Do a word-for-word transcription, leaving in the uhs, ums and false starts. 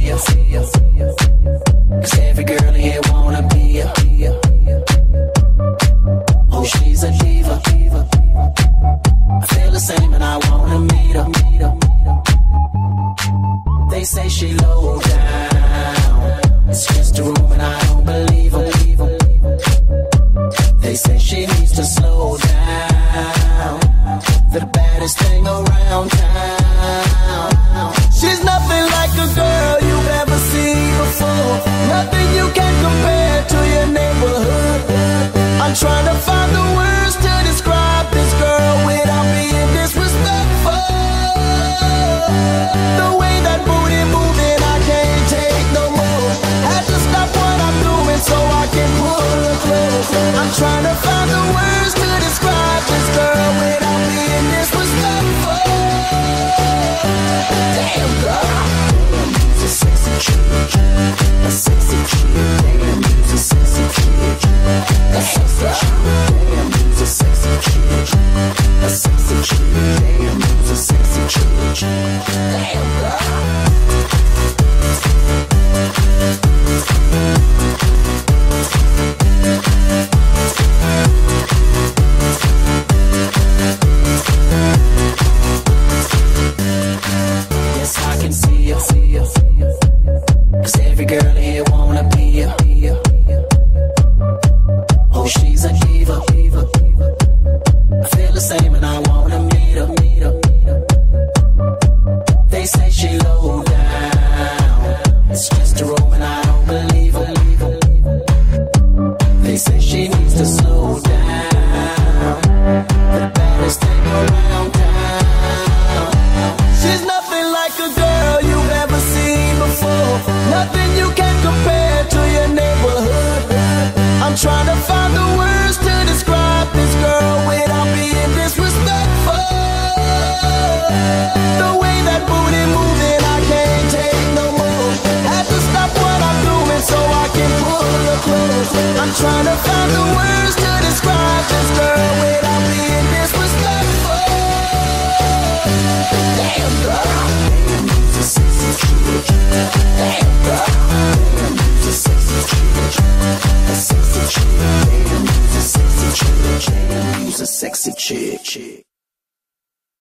ya. Cause every girl here wanna be ya. Oh, she's a diva. I feel the same and I wanna meet her. They say she low down, it's just a room and I don't believe her. They say she needs to slow down, the baddest thing around town. She's nothing like a girl you've ever seen before, nothing you can compare to your neighborhood. I'm trying to find the words to describe this girl without being disrespectful. The way that booty moving, I can't take no more. Had to stop what I'm doing so I can pull her close. I'm trying to find the words to describe this girl without being disrespectful. Damn girl, you's a sexy chick, a sexy chick. Damn, you's a sexy chick, a sexy chick. Damn, you's a sexy chick, a sexy chick. Damn, you's a sexy chick. Damn girl. Cause every girl here wanna be ya. Oh, she's a diva. I feel the same and I wanna meet her. They say she low down, it's just a room and I don't believe her. They say she needs to slow down, the baddest thing around town. She's nothing like a girl you've ever seen before, nothing you can compare to your neighborhood. I'm trying to find the words to describe this girl without being disrespectful. The way that booty moving, I can't take no more. Had to stop what I'm doing so I can pull her close. I'm trying to find the words to describe this girl without being disrespectful. Damn girl, damn, you's a sexy chick. Damn girl, damn, you's a sexy chick, a sexy chick. Damn, you's a sexy chick. Damn, you's a sexy chick.